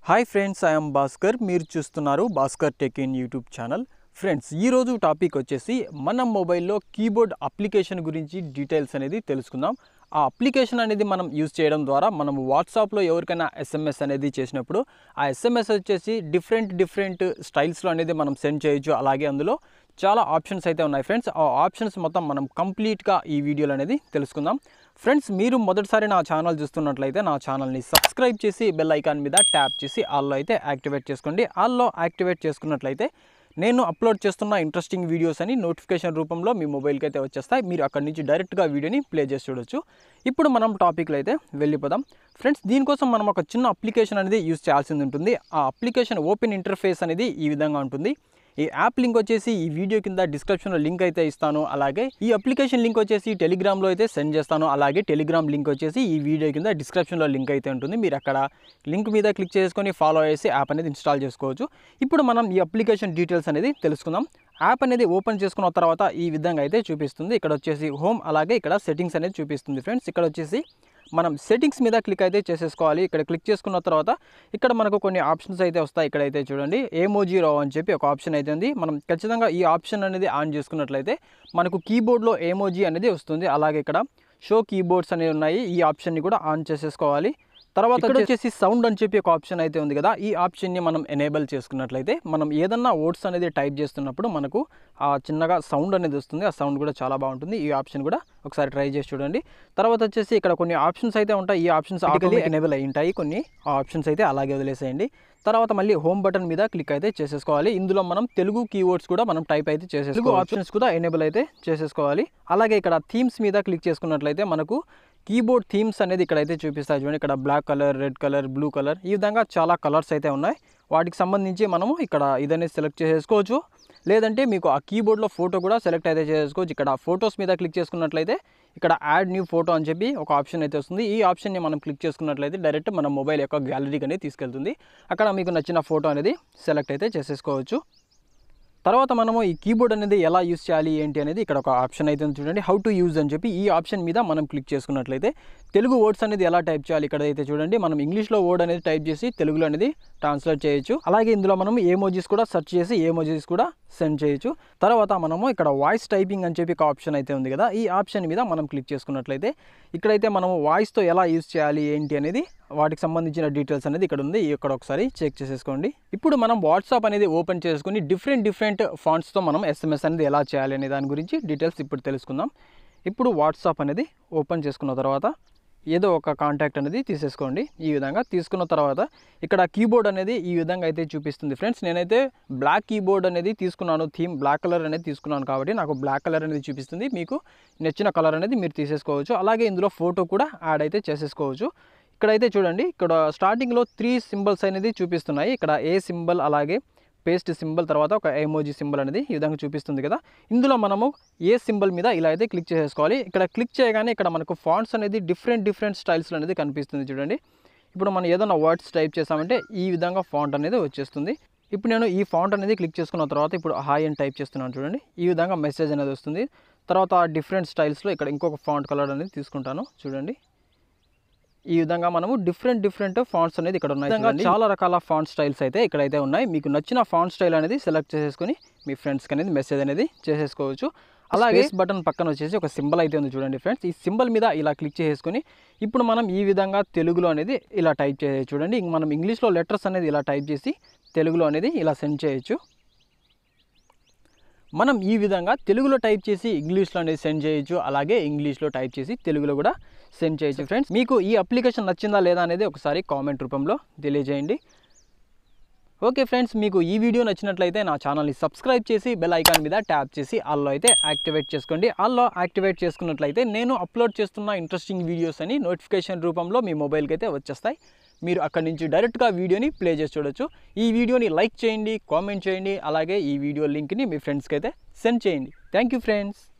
Hi friends, I am Bhaskar. మీరు చూస్తున్నారు Bhaskar tech in YouTube channel. Friends, ఈరోజు టాపిక్ వచ్చేసి మన మొబైల్లో కీబోర్డ్ అప్లికేషన్ గురించి డీటెయిల్స్ అనేది తెలుసుకుందాం. ఆ అప్లికేషన్ అనేది మనం యూజ్ చేయడం ద్వారా మనం వాట్సాప్లో ఎవరికైనా ఎస్ఎంఎస్ అనేది చేసినప్పుడు ఆ ఎస్ఎంఎస్ వచ్చేసి డిఫరెంట్ స్టైల్స్లో అనేది మనం సెండ్ చేయొచ్చు. అలాగే అందులో చాలా ఆప్షన్స్ అయితే ఉన్నాయి ఫ్రెండ్స్. ఆ ఆప్షన్స్ మొత్తం మనం కంప్లీట్గా ఈ వీడియోలో అనేది తెలుసుకుందాం. ఫ్రెండ్స్, మీరు మొదటిసారి నా ఛానల్ చూస్తున్నట్లయితే నా ఛానల్ని సబ్స్క్రైబ్ చేసి బెల్ ఐకాన్ మీద ట్యాప్ చేసి ఆల్లో అయితే యాక్టివేట్ చేసుకోండి. ఆల్లో యాక్టివేట్ చేసుకున్నట్లయితే నేను అప్లోడ్ చేస్తున్న ఇంట్రెస్టింగ్ వీడియోస్ అని నోటిఫికేషన్ రూపంలో మీ మొబైల్కి అయితే వచ్చేస్తాయి. మీరు అక్కడి నుంచి డైరెక్ట్గా వీడియోని ప్లే చేసి చూడొచ్చు. ఇప్పుడు మనం టాపిక్లో అయితే వెళ్ళిపోదాం. ఫ్రెండ్స్, దీనికోసం మనం ఒక చిన్న అప్లికేషన్ అనేది యూజ్ చేయాల్సింది ఉంటుంది. ఆ అప్లికేషన్ ఓపెన్ ఇంటర్ఫేస్ అనేది ఈ విధంగా ఉంటుంది. ఈ యాప్ లింక్ వచ్చేసి ఈ వీడియో కింద డిస్క్రిప్షన్లో లింక్ అయితే ఇస్తాను. అలాగే ఈ అప్లికేషన్ లింక్ వచ్చేసి టెలిగ్రామ్లో అయితే సెండ్ చేస్తాను. అలాగే టెలిగ్రామ్ లింక్ వచ్చేసి ఈ వీడియో కింద డిస్క్రిప్షన్లో లింక్ అయితే ఉంటుంది. మీరు అక్కడ లింక్ మీద క్లిక్ చేసుకొని ఫాలో చేసి యాప్ అనేది ఇన్స్టాల్ చేసుకోవచ్చు. ఇప్పుడు మనం ఈ అప్లికేషన్ డీటెయిల్స్ అనేది తెలుసుకుందాం. యాప్ అనేది ఓపెన్ చేసుకున్న తర్వాత ఈ విధంగా అయితే చూపిస్తుంది. ఇక్కడ వచ్చేసి హోమ్, అలాగే ఇక్కడ సెట్టింగ్స్ అనేది చూపిస్తుంది. ఫ్రెండ్స్, ఇక్కడ వచ్చేసి మనం సెట్టింగ్స్ మీద క్లిక్ అయితే చేసేసుకోవాలి. ఇక్కడ క్లిక్ చేసుకున్న తర్వాత ఇక్కడ మనకు కొన్ని ఆప్షన్స్ అయితే వస్తాయి. ఇక్కడైతే చూడండి, ఎమోజీ రో అని చెప్పి ఒక ఆప్షన్ అయితే ఉంది. మనం ఖచ్చితంగా ఈ ఆప్షన్ అనేది ఆన్ చేసుకున్నట్లయితే మనకు కీబోర్డ్లో ఎమోజీ అనేది వస్తుంది. అలాగే ఇక్కడ షో కీబోర్డ్స్ అనేవి ఉన్నాయి. ఈ ఆప్షన్ని కూడా ఆన్ చేసేసుకోవాలి. తర్వాత ఇక్కడ వచ్చేసి సౌండ్ అని చెప్పి ఒక ఆప్షన్ అయితే ఉంది కదా, ఈ ఆప్షన్ని మనం ఎనేబుల్ చేసుకున్నట్లయితే మనం ఏదన్నా వర్డ్స్ అనేది టైప్ చేస్తున్నప్పుడు మనకు ఆ చిన్నగా సౌండ్ అనేది వస్తుంది. ఆ సౌండ్ కూడా చాలా బాగుంటుంది. ఈ ఆప్షన్ కూడా ఒకసారి ట్రై చేసి చూడండి. తర్వాత వచ్చేసి ఇక్కడ కొన్ని ఆప్షన్స్ అయితే ఉంటాయి. ఈ ఆప్షన్స్ ఆటోమేటిక్ ఎనేబుల్ అయి ఉంటాయి. కొన్ని ఆప్షన్స్ అయితే అలాగే వదిలేసేయండి. తర్వాత మళ్ళీ హోమ్ బటన్ మీద క్లిక్ అయితే చేసేసుకోవాలి. ఇందులో మనం తెలుగు కీవర్డ్స్ కూడా మనం టైప్ అయితే చేసేసుకోవాలి. తెలుగు ఆప్షన్స్ కూడా ఎనేబుల్ అయితే చేసేసుకోవాలి. అలాగే ఇక్కడ థీమ్స్ మీద క్లిక్ చేసుకున్నట్లయితే మనకు కీబోర్డ్ థీమ్స్ అనేది ఇక్కడైతే చూపిస్తాయి. చూడండి, ఇక్కడ black colour, red colour, blue colour, ఈ విధంగా చాలా కలర్స్ అయితే ఉన్నాయి. వాటికి సంబంధించి మనము ఇక్కడ ఇదనేది సెలెక్ట్ చేసేసుకోవచ్చు. లేదంటే మీకు ఆ కీబోర్డ్లో ఫోటో కూడా సెలెక్ట్ అయితే చేసుకోవచ్చు. ఇక్కడ ఫోటోస్ మీద క్లిక్ చేసుకున్నట్లయితే ఇక్కడ యాడ్ న్యూ ఫోటో అని చెప్పి ఒక ఆప్షన్ అయితే వస్తుంది. ఈ ఆప్షన్ని మనం క్లిక్ చేసుకున్నట్లయితే డైరెక్ట్ మన మొబైల్ యొక్క గ్యాలరీకి అనేది తీసుకెళ్తుంది. అక్కడ మీకు నచ్చిన ఫోటో అనేది సెలెక్ట్ అయితే చేసేసుకోవచ్చు. తర్వాత మనము ఈ కీబోర్డ్ అనేది ఎలా యూజ్ చేయాలి ఏంటి అనేది ఇక్కడ ఒక ఆప్షన్ అయితే చూడండి, హౌ టు యూజ్ అని చెప్పి. ఈ ఆప్షన్ మీద మనం క్లిక్ చేసుకున్నట్లయితే తెలుగు వర్డ్స్ అనేది ఎలా టైప్ చేయాలి ఇక్కడ అయితే చూడండి. మనం ఇంగ్లీష్లో వర్డ్ అనేది టైప్ చేసి తెలుగులో అనేది ట్రాన్స్లేట్ చేయొచ్చు. అలాగే ఇందులో మనం ఎమోజీస్ కూడా సెర్చ్ చేసి ఎమోజీస్ కూడా సెండ్ చేయొచ్చు. తర్వాత మనము ఇక్కడ వాయిస్ టైపింగ్ అని చెప్పి ఒక ఆప్షన్ అయితే ఉంది కదా, ఈ ఆప్షన్ మీద మనం క్లిక్ చేసుకున్నట్లయితే ఇక్కడైతే మనము వాయిస్తో ఎలా యూజ్ చేయాలి ఏంటి అనేది వాటికి సంబంధించిన డీటెయిల్స్ అనేది ఇక్కడ ఉంది. ఇక్కడ ఒకసారి చెక్ చేసేసుకోండి. ఇప్పుడు మనం వాట్సాప్ అనేది ఓపెన్ చేసుకుని డిఫరెంట్ ఫాంట్స్తో మనం ఎస్ఎంఎస్ అనేది ఎలా చేయాలి అనే దాని గురించి డీటెయిల్స్ ఇప్పుడు తెలుసుకుందాం. ఇప్పుడు వాట్సాప్ అనేది ఓపెన్ చేసుకున్న తర్వాత ఏదో ఒక కాంటాక్ట్ అనేది తీసేసుకోండి. ఈ విధంగా తీసుకున్న తర్వాత ఇక్కడ కీబోర్డ్ అనేది ఈ విధంగా అయితే చూపిస్తుంది. ఫ్రెండ్స్, నేనైతే బ్లాక్ కీబోర్డ్ అనేది తీసుకున్నాను. థీమ్ బ్లాక్ కలర్ అనేది తీసుకున్నాను కాబట్టి నాకు బ్లాక్ కలర్ అనేది చూపిస్తుంది. మీకు నచ్చిన కలర్ అనేది మీరు తీసేసుకోవచ్చు. అలాగే ఇందులో ఫోటో కూడా యాడ్ అయితే చేసేసుకోవచ్చు. ఇక్కడైతే చూడండి, ఇక్కడ స్టార్టింగ్లో 3 సింబల్స్ అనేది చూపిస్తున్నాయి. ఇక్కడ ఏ సింబల్, అలాగే పేస్ట్ సింబల్, తర్వాత ఒక ఎమోజీ సింబల్ అనేది ఈ విధంగా చూపిస్తుంది కదా. ఇందులో మనము ఏ సింబల్ మీద ఇలా అయితే క్లిక్ చేసేసుకోవాలి. ఇక్కడ క్లిక్ చేయగానే ఇక్కడ మనకు ఫాంట్స్ అనేది డిఫరెంట్ స్టైల్స్లో అనేది కనిపిస్తుంది. చూడండి, ఇప్పుడు మనం ఏదైనా వర్డ్స్ టైప్ చేసామంటే ఈ విధంగా ఫాంట్ అనేది వచ్చేస్తుంది. ఇప్పుడు నేను ఈ ఫాంట్ అనేది క్లిక్ చేసుకున్న తర్వాత ఇప్పుడు హాయ్ అని టైప్ చేస్తున్నాను. చూడండి, ఈ విధంగా మెసేజ్ అనేది వస్తుంది. తర్వాత డిఫరెంట్ స్టైల్స్లో ఇక్కడ ఇంకొక ఫాంట్ కలర్ అనేది తీసుకుంటాను. చూడండి, ఈ విధంగా మనము డిఫరెంట్ ఫాంట్స్ అనేది ఇక్కడ ఉన్నాయి. చాలా రకాల ఫాంట్ స్టైల్స్ అయితే ఇక్కడైతే ఉన్నాయి. మీకు నచ్చిన ఫాంట్ స్టైల్ అనేది సెలెక్ట్ చేసేసుకొని మీ ఫ్రెండ్స్కి అనేది మెసేజ్ అనేది చేసేసుకోవచ్చు. అలాగే బటన్ పక్కన వచ్చేసి ఒక సింబల్ అయితే ఉంది. చూడండి ఫ్రెండ్స్, ఈ సింబల్ మీద ఇలా క్లిక్ చేసుకొని ఇప్పుడు మనం ఈ విధంగా తెలుగులో అనేది ఇలా టైప్ చేయొచ్చు. చూడండి, మనం ఇంగ్లీష్లో లెటర్స్ అనేది ఇలా టైప్ చేసి తెలుగులో అనేది ఇలా సెండ్ చేయొచ్చు. మనం ఈ విధంగా తెలుగులో టైప్ చేసి ఇంగ్లీష్లో అనేది సెండ్ చేయొచ్చు. అలాగే ఇంగ్లీష్లో టైప్ చేసి తెలుగులో కూడా సెండ్ చేయొచ్చు. ఫ్రెండ్స్, మీకు ఈ అప్లికేషన్ నచ్చిందా లేదా అనేది ఒకసారి కామెంట్ రూపంలో తెలియజేయండి. ఓకే ఫ్రెండ్స్, మీకు ఈ వీడియో నచ్చినట్లయితే నా ఛానల్ని సబ్స్క్రైబ్ చేసి బెల్ ఐకాన్ మీద ట్యాప్ చేసి ఆల్లో అయితే యాక్టివేట్ చేసుకోండి. ఆల్లో యాక్టివేట్ చేసుకున్నట్లయితే నేను అప్లోడ్ చేస్తున్న ఇంట్రెస్టింగ్ వీడియోస్ అని నోటిఫికేషన్ రూపంలో మీ మొబైల్కి అయితే వచ్చేస్తాయి. మీరు అక్కడి నుంచి డైరెక్ట్గా వీడియోని ప్లే చేసి చూడొచ్చు. ఈ వీడియోని లైక్ చేయండి, కామెంట్ చేయండి. అలాగే ఈ వీడియో లింక్ని మీ ఫ్రెండ్స్కి అయితే సెండ్ చేయండి. Thank you friends.